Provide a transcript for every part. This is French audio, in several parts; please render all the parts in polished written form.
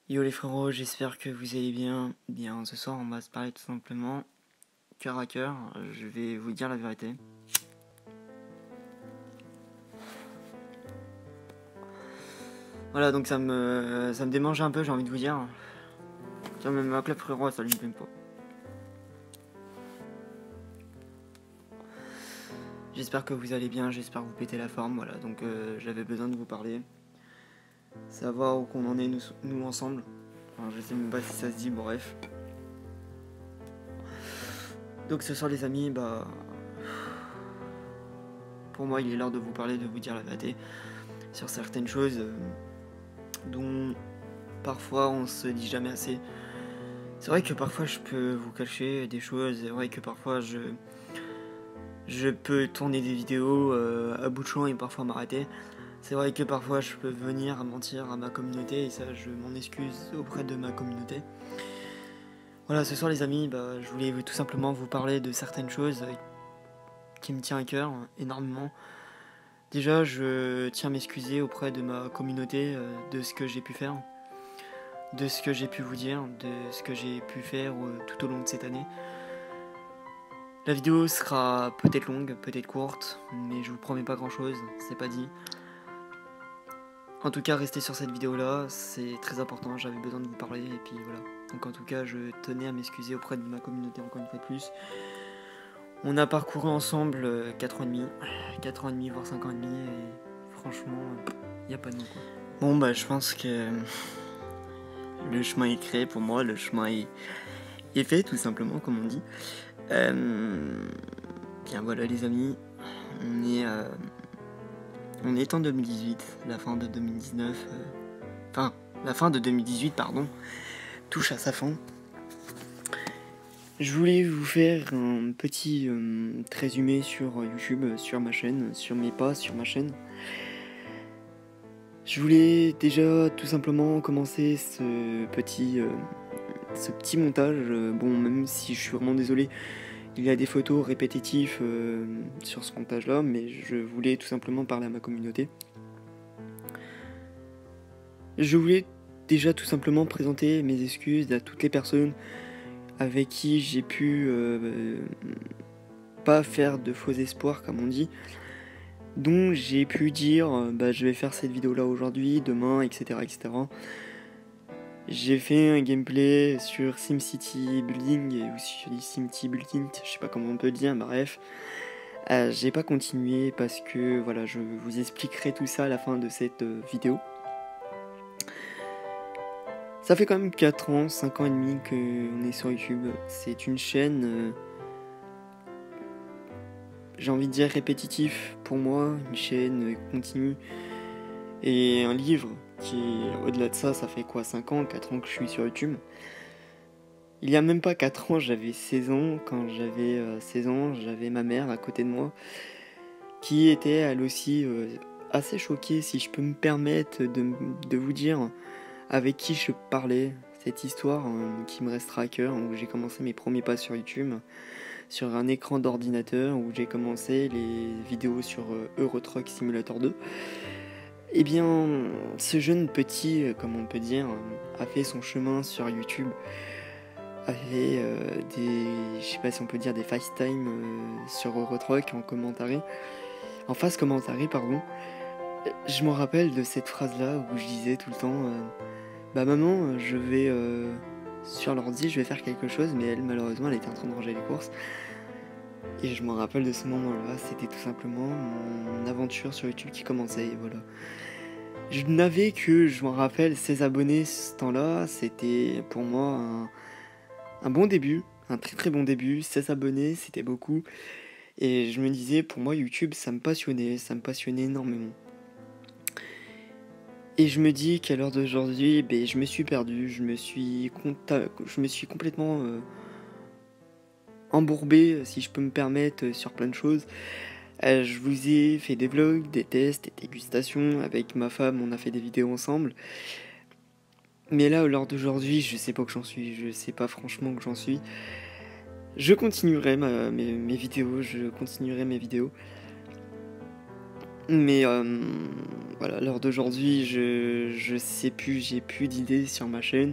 Yo les frérots, j'espère que vous allez bien. Bien, ce soir on va se parler tout simplement cœur à cœur. Je vais vous dire la vérité. Voilà, donc ça me démange un peu, j'ai envie de vous dire. Tiens, même ma clap frérot, ça lui plaît pas. J'espère que vous allez bien, j'espère que vous pétez la forme, voilà. Donc j'avais besoin de vous parler. Savoir où qu'on en est nous ensemble. Enfin, je sais même pas si ça se dit, bref. Donc ce soir les amis, pour moi il est l'heure de vous parler, de vous dire la vérité sur certaines choses dont parfois on se dit jamais assez. C'est vrai que parfois je peux vous cacher des choses, c'est vrai que parfois je peux tourner des vidéos à bout de champ et parfois m'arrêter. C'est vrai que parfois je peux venir mentir à ma communauté et ça je m'en excuse auprès de ma communauté. Voilà, ce soir les amis, je voulais tout simplement vous parler de certaines choses qui me tiennent à cœur énormément. Déjà, je tiens à m'excuser auprès de ma communauté de ce que j'ai pu faire, de ce que j'ai pu vous dire, de ce que j'ai pu faire tout au long de cette année. La vidéo sera peut-être longue, peut-être courte, mais je vous promets pas grand chose, c'est pas dit. En tout cas, restez sur cette vidéo là, c'est très important, j'avais besoin de vous parler et puis voilà. Donc en tout cas, je tenais à m'excuser auprès de ma communauté encore une fois de plus. On a parcouru ensemble 4 ans et demi, 4 ans et demi voire 5 ans et demi et franchement, y a pas de mots quoi. Bon je pense que le chemin est créé pour moi, le chemin est fait tout simplement comme on dit. Bien voilà les amis, on est en 2018, la fin de 2019, la fin de 2018 pardon, touche à sa fin. Je voulais vous faire un petit résumé sur YouTube, sur ma chaîne, sur mes pas, sur ma chaîne. Je voulais déjà tout simplement commencer ce petit montage. Bon, même si je suis vraiment désolé, il y a des photos répétitives sur ce montage là, mais je voulais tout simplement parler à ma communauté. Je voulais déjà tout simplement présenter mes excuses à toutes les personnes avec qui j'ai pu pas faire de faux espoirs comme on dit, dont j'ai pu dire je vais faire cette vidéo là aujourd'hui, demain, etc. J'ai fait un gameplay sur SimCity Building ou sur SimCity Building, je sais pas comment on peut dire, bref. J'ai pas continué parce que voilà, je vous expliquerai tout ça à la fin de cette vidéo. Ça fait quand même 4 ans, 5 ans et demi qu'on est sur YouTube. C'est une chaîne, j'ai envie de dire répétitif pour moi, une chaîne continue. Et un livre qui, au-delà de ça, ça fait quoi, 5 ans, 4 ans que je suis sur YouTube. Il y a même pas 4 ans, j'avais 16 ans. Quand j'avais 16 ans, j'avais ma mère à côté de moi, qui était elle aussi assez choquée, si je peux me permettre de vous dire avec qui je parlais. Cette histoire qui me restera à cœur, où j'ai commencé mes premiers pas sur YouTube, sur un écran d'ordinateur, où j'ai commencé les vidéos sur Euro Truck Simulator 2. Eh bien, ce jeune petit, comme on peut dire, a fait son chemin sur YouTube, a fait je sais pas si on peut dire des FaceTime sur Eurotruck en face commentary, pardon. Je me rappelle de cette phrase-là où je disais tout le temps, maman, je vais sur l'ordi, je vais faire quelque chose, mais elle, malheureusement, elle était en train de ranger les courses. Et je me rappelle de ce moment-là, c'était tout simplement mon aventure sur YouTube qui commençait, et voilà. Je n'avais que, je me rappelle, 16 abonnés ce temps-là, c'était pour moi un bon début, un très très bon début. 16 abonnés, c'était beaucoup. Et je me disais, pour moi, YouTube, ça me passionnait énormément. Et je me dis qu'à l'heure d'aujourd'hui, je me suis perdu, je me suis complètement embourbé, si je peux me permettre, sur plein de choses. Je vous ai fait des vlogs, des tests, des dégustations. Avec ma femme, on a fait des vidéos ensemble. Mais là, lors d'aujourd'hui, je sais pas que j'en suis. Je sais pas franchement que j'en suis. Je continuerai mes vidéos. Mais voilà, à l'heure d'aujourd'hui, je sais plus, j'ai plus d'idées sur ma chaîne.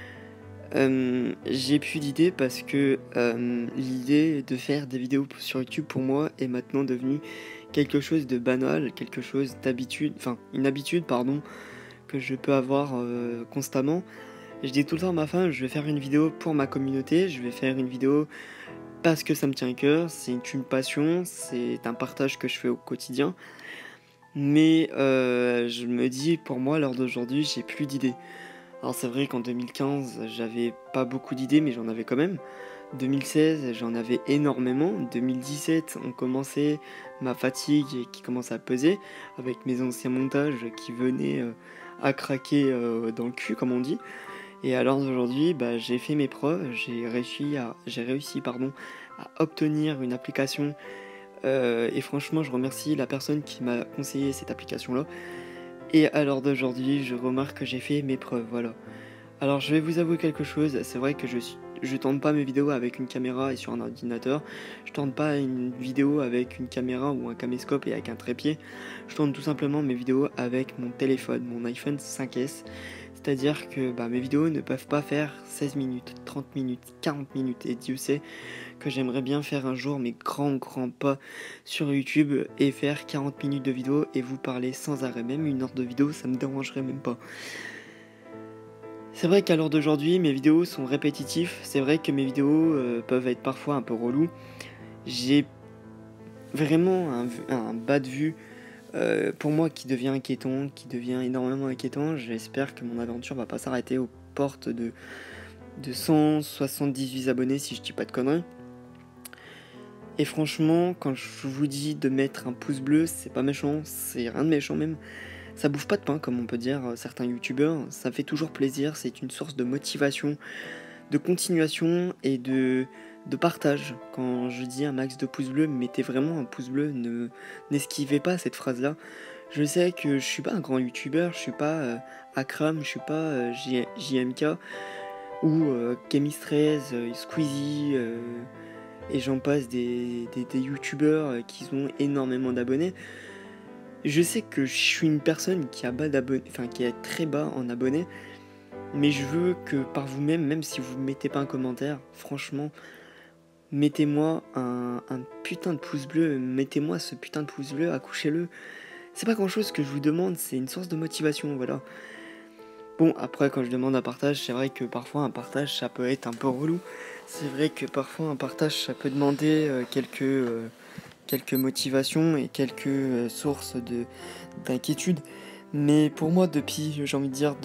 J'ai plus d'idées parce que l'idée de faire des vidéos sur YouTube pour moi est maintenant devenue quelque chose de banal, quelque chose d'habitude, enfin une habitude pardon, que je peux avoir constamment. Je dis tout le temps à ma femme, je vais faire une vidéo pour ma communauté, je vais faire une vidéo parce que ça me tient à cœur, c'est une passion, c'est un partage que je fais au quotidien. Mais je me dis, pour moi, à l'heure d'aujourd'hui, j'ai plus d'idées. Alors c'est vrai qu'en 2015, j'avais pas beaucoup d'idées, mais j'en avais quand même. 2016, j'en avais énormément. 2017, on commençait ma fatigue qui commençait à peser, avec mes anciens montages qui venaient à craquer dans le cul, comme on dit. Et à l'heure d'aujourd'hui, bah, j'ai fait mes preuves, j'ai réussi pardon, à obtenir une application. Et franchement, je remercie la personne qui m'a conseillé cette application-là. Et à l'heure d'aujourd'hui, je remarque que j'ai fait mes preuves, voilà. Alors je vais vous avouer quelque chose, c'est vrai que je tourne pas mes vidéos avec une caméra et sur un ordinateur. Je tourne pas une vidéo avec une caméra ou un caméscope et avec un trépied. Je tourne tout simplement mes vidéos avec mon téléphone, mon iPhone 5S. C'est-à-dire que mes vidéos ne peuvent pas faire 16 minutes, 30 minutes, 40 minutes. Et Dieu sait que j'aimerais bien faire un jour mes grands pas sur YouTube et faire 40 minutes de vidéo et vous parler sans arrêt. Même une heure de vidéo, ça me dérangerait même pas. C'est vrai qu'à l'heure d'aujourd'hui, mes vidéos sont répétitives. C'est vrai que mes vidéos peuvent être parfois un peu relous. J'ai vraiment un bas de vue pour moi qui devient inquiétant, qui devient énormément inquiétant. J'espère que mon aventure va pas s'arrêter aux portes de 178 abonnés si je dis pas de conneries. Et franchement, quand je vous dis de mettre un pouce bleu, c'est pas méchant, c'est rien de méchant même. Ça bouffe pas de pain, comme on peut dire certains youtubeurs. Ça fait toujours plaisir, c'est une source de motivation, de continuation et de partage. Quand je dis un max de pouces bleus, mettez vraiment un pouce bleu, n'esquivez pas cette phrase-là. Je sais que je suis pas un grand youtubeur, je suis pas Akram, je suis pas JMK ou Chemistreez, Squeezie et j'en passe des youtubeurs qui ont énormément d'abonnés. Je sais que je suis une personne qui a qui est très bas en abonnés, mais je veux que par vous-même, même si vous ne mettez pas un commentaire, franchement, mettez-moi un putain de pouce bleu, mettez-moi ce putain de pouce bleu, accouchez-le. C'est pas grand-chose que je vous demande, c'est une source de motivation, voilà. Bon, après, quand je demande un partage, c'est vrai que parfois un partage, ça peut être un peu relou. C'est vrai que parfois un partage, ça peut demander quelques motivations et quelques sources d'inquiétude. Mais pour moi, depuis, j'ai envie de dire,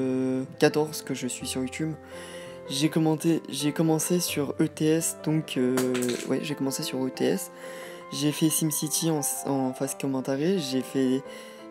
2014 que je suis sur YouTube, j'ai commencé sur ETS, donc ouais, j'ai commencé sur ETS. J'ai fait SimCity en phase commentarée, j'ai fait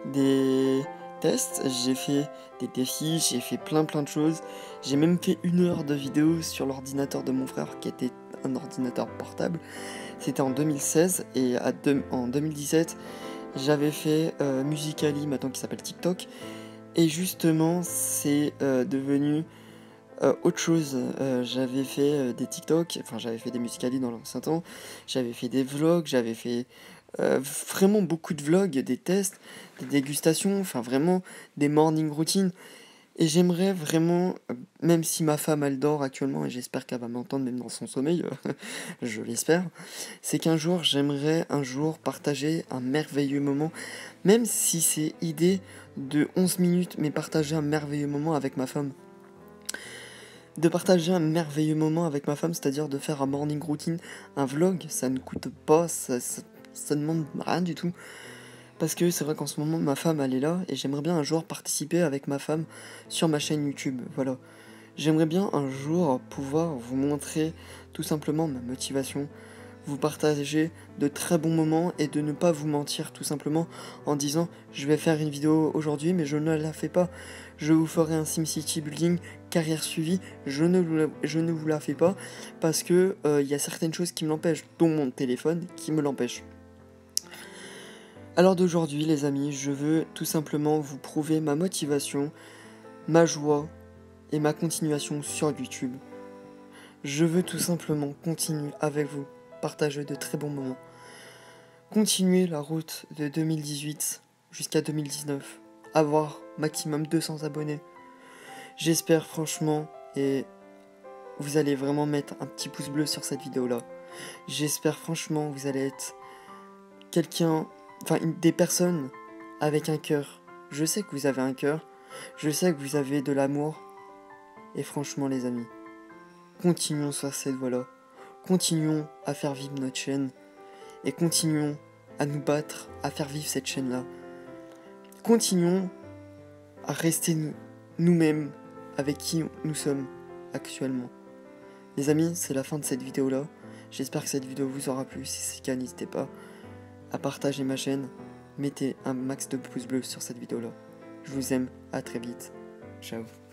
des tests, j'ai fait des défis, j'ai fait plein de choses. J'ai même fait 1 heure de vidéo sur l'ordinateur de mon frère qui était un ordinateur portable. C'était en 2016 et en 2017, j'avais fait Musical.ly, maintenant qui s'appelle TikTok. Et justement, c'est devenu autre chose. J'avais fait des TikTok, enfin j'avais fait des Musical.ly dans l'ancien temps. J'avais fait des vlogs, j'avais fait vraiment beaucoup de vlogs, des tests, des dégustations, enfin vraiment des morning routines. Et j'aimerais vraiment, même si ma femme elle dort actuellement, et j'espère qu'elle va m'entendre même dans son sommeil, je l'espère, c'est qu'un jour j'aimerais partager un merveilleux moment, même si c'est idée de 11 minutes, mais partager un merveilleux moment avec ma femme. De partager un merveilleux moment avec ma femme, c'est-à-dire de faire un morning routine, un vlog, ça ne coûte pas, ça demande rien du tout. Parce que c'est vrai qu'en ce moment, ma femme, elle est là, et j'aimerais bien un jour participer avec ma femme sur ma chaîne YouTube, voilà. J'aimerais bien un jour pouvoir vous montrer tout simplement ma motivation, vous partager de très bons moments et de ne pas vous mentir tout simplement en disant je vais faire une vidéo aujourd'hui mais je ne la fais pas. Je vous ferai un SimCity Building carrière suivie, je ne vous la fais pas parce que y a certaines choses qui me l'empêchent, dont mon téléphone qui me l'empêche. Alors d'aujourd'hui les amis, je veux tout simplement vous prouver ma motivation, ma joie et ma continuation sur YouTube. Je veux tout simplement continuer avec vous, partager de très bons moments. continuer la route de 2018 jusqu'à 2019, avoir maximum 200 abonnés. J'espère franchement, et vous allez vraiment mettre un petit pouce bleu sur cette vidéo là. J'espère franchement vous allez être des personnes avec un cœur. Je sais que vous avez un cœur, je sais que vous avez de l'amour, et franchement les amis, continuons sur cette voie là, continuons à faire vivre notre chaîne, et continuons à nous battre, à faire vivre cette chaîne là. Continuons à rester nous-mêmes avec qui nous sommes actuellement. Les amis, c'est la fin de cette vidéo là. J'espère que cette vidéo vous aura plu. Si c'est le cas, n'hésitez pas à partager ma chaîne. Mettez un max de pouces bleus sur cette vidéo là. Je vous aime, à très vite. Ciao.